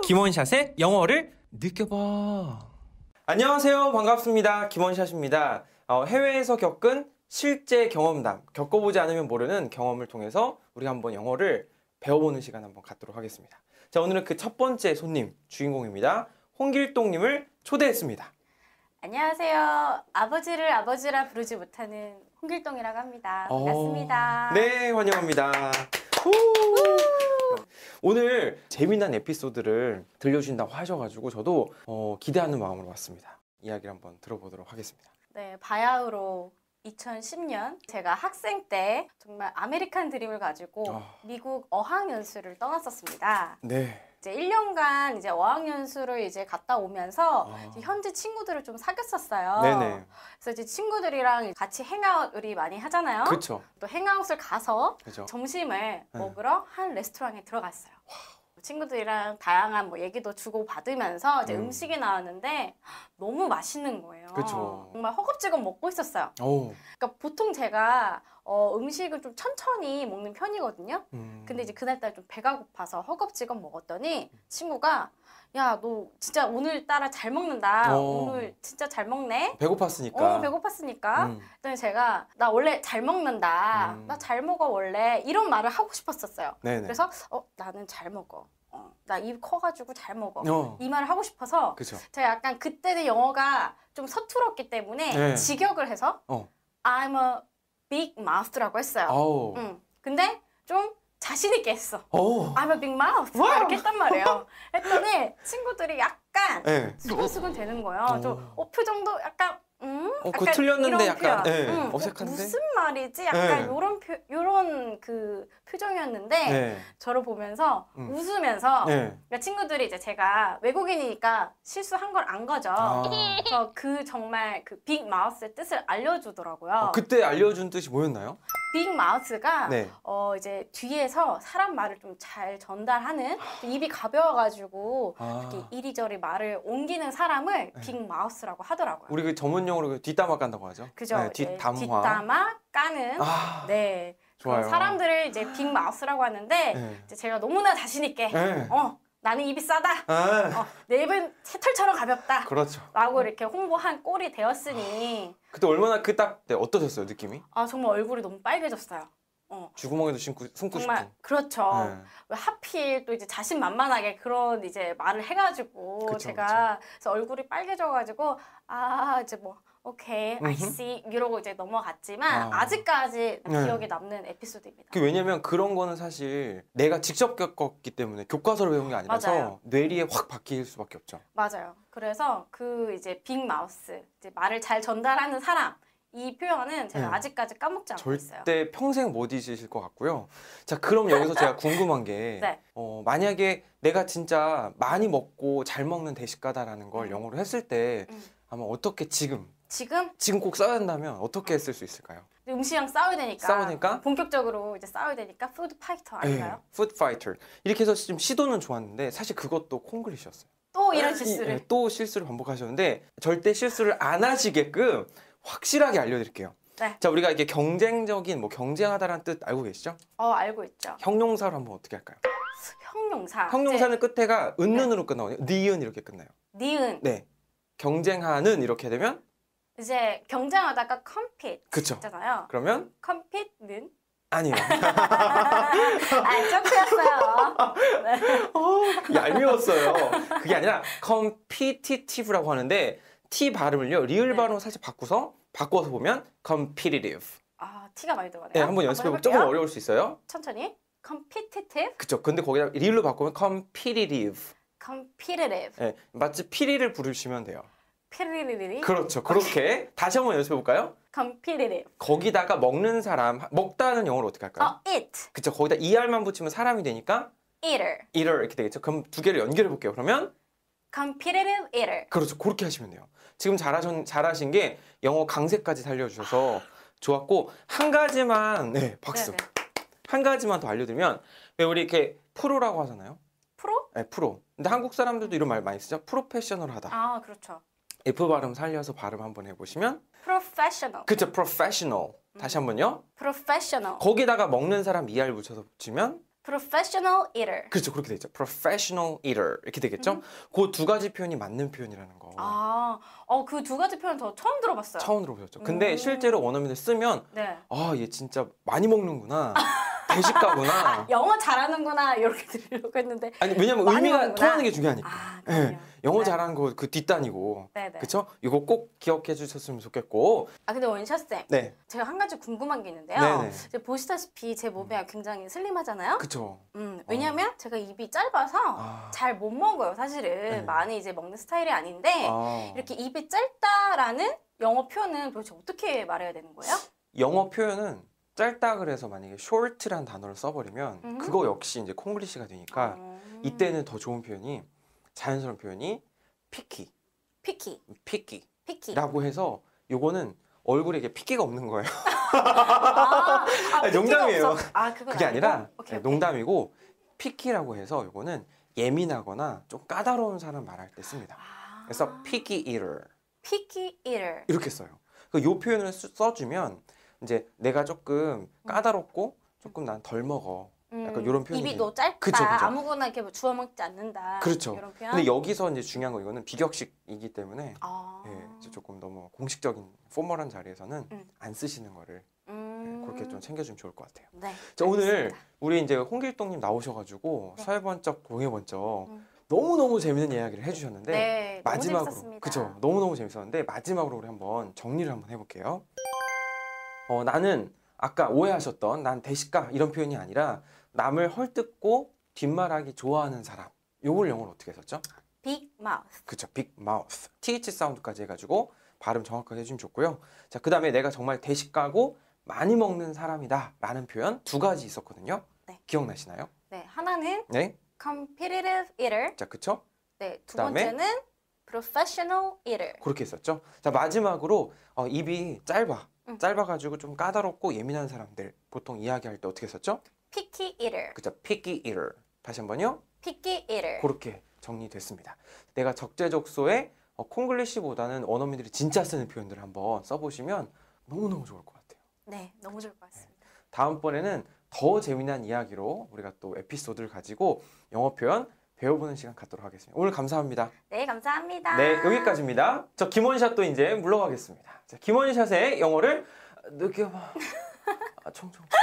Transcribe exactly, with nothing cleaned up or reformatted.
김원샷의 영어를 느껴봐. 안녕하세요. 반갑습니다. 김원샷입니다. 어, 해외에서 겪은 실제 경험담, 겪어보지 않으면 모르는 경험을 통해서 우리가 한번 영어를 배워보는 시간 한번 갖도록 하겠습니다. 자, 오늘은 그 첫 번째 손님, 주인공입니다. 홍길동님을 초대했습니다. 안녕하세요. 아버지를 아버지라 부르지 못하는 홍길동이라고 합니다. 반갑습니다. 어... 네, 환영합니다. 오늘 재미난 에피소드를 들려주신다고 하셔가지고 저도 어, 기대하는 마음으로 왔습니다. 이야기를 한번 들어보도록 하겠습니다. 네, 바야흐로 이천십 년 제가 학생 때 정말 아메리칸 드림을 가지고 어... 미국 어학연수를 떠났었습니다. 네. 이제 일 년간 이제 어학연수를 이제 갔다 오면서 아... 이제 현지 친구들을 좀 사귀었었어요. 네네. 그래서 이제 친구들이랑 같이 행아웃 우리 많이 하잖아요. 그렇죠. 또 행아웃을 가서 그쵸. 점심을 네. 먹으러 한 레스토랑에 들어갔어요. 와. 친구들이랑 다양한 뭐 얘기도 주고 받으면서 이제 음. 음식이 나왔는데 너무 맛있는 거예요. 그쵸. 정말 허겁지겁 먹고 있었어요. 오. 그러니까 보통 제가 어, 음식을 좀 천천히 먹는 편이거든요. 음. 근데 이제 그날따라 좀 배가 고파서 허겁지겁 먹었더니 친구가 야, 너 진짜 오늘따라 잘 먹는다. 오. 오늘 진짜 잘 먹네. 배고팠으니까. 어, 배고팠으니까. 음. 그랬더니 제가 나 원래 잘 먹는다. 음. 나 잘 먹어 원래. 이런 말을 하고 싶었었어요. 네네. 그래서 어, 나는 잘 먹어. 어, 나 입 커가지고 잘 먹어. 어. 이 말을 하고 싶어서 그쵸. 제가 약간 그때는 영어가 좀 서툴었기 때문에 네. 직역을 해서 어. I'm a big mouth라고 했어요. 아우. 응. 근데 좀 자신 있게 했어. 오. I'm a big mouth. 이렇게 했단 말이에요. 했더니 친구들이 약간 네. 수근수근 되는 거예요. 좀 어, 표정도 약간 음? 어, 그거 틀렸는데 약간 네. 응. 어색한데? 어, 무슨 말이지? 약간 네. 요런 표, 요런 그 표정이었는데 네. 저를 보면서 음. 웃으면서 네. 그러니까 친구들이 이제 제가 외국인이니까 실수한 걸 안 거죠. 아. 그래서 그 정말 그 빅 마우스의 뜻을 알려주더라고요. 어, 그때 알려준 뜻이 뭐였나요? 빅 마우스가 네. 어 이제 뒤에서 사람 말을 좀 잘 전달하는 입이 가벼워가지고 아. 이렇게 이리저리 말을 옮기는 사람을 네. 빅 마우스라고 하더라고요. 우리 그 전문용어로 뒷담화 깐다고 하죠. 그죠? 네, 뒷담화. 뒷담화 까는. 아. 네. 좋아요. 사람들을 이제 빅 마우스라고 하는데 네. 이제 제가 너무나 자신 있게 네. 어 나는 입이 싸다. 아. 어, 내 입은 새털처럼 가볍다. 그렇죠. 라고 이렇게 홍보한 꼴이 되었으니. 그때 얼마나 그 딱 네, 어떠셨어요, 느낌이? 아 정말 얼굴이 너무 빨개졌어요. 어. 쥐구멍에도 숨고, 숨고 정말 싶은. 그렇죠. 네. 왜 하필 또 이제 자신만만하게 그런 이제 말을 해가지고 그쵸, 제가 그래서 얼굴이 빨개져가지고 아 이제 뭐 오케이 I 음흠. see 이러고 이제 넘어갔지만 아. 아직까지 네. 기억에 남는 에피소드입니다. 그 왜냐면 그런 거는 사실 내가 직접 겪었기 때문에 교과서로 배운 게 아니라서 맞아요. 뇌리에 확 박힐 수밖에 없죠. 맞아요. 그래서 그 이제 빅 마우스 이제 말을 잘 전달하는 사람 이 표현은 제가 네. 아직까지 까먹지 않고 있어요. 절대 평생 못 잊으실 것 같고요. 자, 그럼 여기서 제가 궁금한 게 네. 어, 만약에 내가 진짜 많이 먹고 잘 먹는 대식가다라는 걸 음. 영어로 했을 때 음. 아마 어떻게 지금 지금 지금 꼭 써야 한다면 어떻게 쓸 수 있을까요? 음식이랑 싸워야 되니까 싸우니까? 본격적으로 이제 싸워야 되니까 푸드 파이터 아닌가요? 푸드 파이터 이렇게 해서 좀 시도는 좋았는데 사실 그것도 콩글리시였어요. 또 이런 실수를 이, 예, 또 실수를 반복하셨는데 절대 실수를 안 하시게끔 확실하게 알려드릴게요. 네. 자, 우리가 이게 경쟁적인 뭐 경쟁하다라는 뜻 알고 계시죠? 어 알고 있죠. 형용사로 한번 어떻게 할까요? 형용사. 형용사는 끝에가 은는으로 끝나거든요. 니은 이렇게 끝나요. 니은. 네. 경쟁하는 이렇게 되면 이제 경쟁하다가 compete 그쵸. 있잖아요. 그러면 compete는 아니에요. 아, 점프였어요. 네. 어, 얄미웠어요. 그게 아니라 competitive라고 하는데 T 발음을요. 리을 네. 발음을 살짝 바꾸서 바꿔서 보면 competitive. 아, T가 많이 들어가네요. 네, 한번 연습해보면 해볼게요. 조금 어려울 수 있어요. 천천히. competitive, 그쵸. 근데 거기다 리을로 바꾸면 competitive. competitive, 네, 마치 피리를 부르시면 돼요. 피리리리, 그렇죠. 그렇게 다시 한번 연습해볼까요? competitive. 거기다가 먹는 사람, 먹다는 영어로 어떻게 할까요? 어, eat, 그쵸. 거기다 이알만 붙이면 사람이 되니까 eater, eater 이렇게 되겠죠. 그럼 두 개를 연결해볼게요. 그러면 competitive eater. 그렇죠. 그렇게 하시면 돼요. 지금 잘하신, 잘하신 게 영어 강세까지 살려주셔서 좋았고 한 가지만 네 박수. 네네. 한 가지만 더 알려드리면 왜 우리 이렇게 프로라고 하잖아요. 프로? 네, 프로. 근데 한국 사람들도 이런 말 많이 쓰죠. 프로페셔널하다. 아, 그렇죠. F 발음 살려서 발음 한번 해보시면 professional. 그쵸. professional. 다시 한번요. professional. 거기다가 먹는 사람 이알 붙여서 붙이면 professional eater. 그렇죠. 그렇게 되죠. professional eater 이렇게 되겠죠. 그 두 가지 표현이 맞는 표현이라는 거. 아, 어, 그 두 가지 표현 저 처음 들어봤어요. 처음 들어보셨죠. 근데 음. 실제로 원어민들 쓰면 네. 아, 얘 진짜 많이 먹는구나. 대식가구나. 영어 잘하는구나 이렇게 들으려고 했는데. 아니, 왜냐면 많이 의미가 먹는구나. 통하는 게 중요하니까. 아, 예. 그럼요. 영어 네. 잘하는 거 그 뒷단이고. 네네. 그렇죠? 이거 꼭 기억해 주셨으면 좋겠고. 아, 근데 원샷쌤. 네. 제가 한 가지 궁금한 게 있는데요. 네네. 이제 보시다시피 제 몸이 굉장히 슬림하잖아요. 그렇죠. 음, 왜냐면 제가 입이 짧아서 아. 잘 못 먹어요. 사실은 네. 많이 이제 먹는 스타일이 아닌데 아. 이렇게 입이 짧다라는 영어 표현은 도대체 어떻게 말해야 되는 거예요? 영어 표현은 짧다 그래서 만약에 short란 단어를 써버리면 음. 그거 역시 이제 콩글리시가 되니까 음. 이때는 더 좋은 표현이 자연스러운 표현이 picky, 피키, picky 피키. 라고 해서 요거는 얼굴에 이게 피키가 없는 거예요. 아, 아, 아니, 피키가 농담이에요. 없어. 아, 그건 그게 아니고? 아니라 오케이, 오케이. 농담이고 피키라고 해서 요거는 예민하거나 좀 까다로운 사람 말할 때 씁니다. 아, 그래서 picky eater picky eater. 이렇게 써요. 그 요 표현을 쓰- 써주면 이제 내가 조금 까다롭고 조금 난 덜 먹어. 약간 음, 요런 표현이 입이 돼요. 너 짧다. 그쵸, 그쵸. 아무거나 이렇게 뭐 주워 먹지 않는다. 그렇죠. 이런 표현. 근데 여기서 이제 중요한 거 이거는 비격식이기 때문에 아. 예, 이제 조금 너무 공식적인 포멀한 자리에서는 음. 안 쓰시는 거를 음. 예, 그렇게 좀 챙겨주면 좋을 것 같아요. 네. 자, 오늘 알겠습니다. 우리 이제 홍길동님 나오셔가지고 네. 서해번쩍 동해번쩍 음. 너무 너무 재밌는 이야기를 해주셨는데 네, 너무 마지막으로 재밌었습니다. 그쵸 너무 너무 재밌었는데 마지막으로 우리 한번 정리를 한번 해볼게요. 어, 나는 아까 오해하셨던 난 대식가 이런 표현이 아니라 남을 헐뜯고 뒷말하기 좋아하는 사람. 요걸 영어로 어떻게 했었죠? big mouth. 그쵸, big mouth. th 사운드까지 해가지고 발음 정확하게 해주면 좋고요. 자, 그 다음에 내가 정말 대식가고 많이 먹는 사람이다 라는 표현 두 가지 있었거든요. 네. 기억나시나요? 네, 하나는 네. competitive eater. 자, 그쵸? 네, 두 그다음에? 번째는 professional eater. 그렇게 했었죠. 자, 마지막으로 어, 입이 짧아. 응. 짧아가지고 좀 까다롭고 예민한 사람들 보통 이야기할 때 어떻게 했었죠? picky eater. 그쵸, picky eater. 다시 한번요. picky eater. 그렇게 정리됐습니다. 내가 적재적소에 어, 콩글리시보다는 원어민들이 진짜 쓰는 표현들을 한번 써보시면 너무너무 좋을 것 같아요. 네, 너무 좋을 것 같습니다. 다음번에는 더 재미난 이야기로 우리가 또 에피소드를 가지고 영어 표현 배워보는 시간 갖도록 하겠습니다. 오늘 감사합니다. 네, 감사합니다. 네, 여기까지입니다. 저 김원샷도 이제 물러가겠습니다. 자, 김원샷의 영어를 느껴봐. 아, 총총.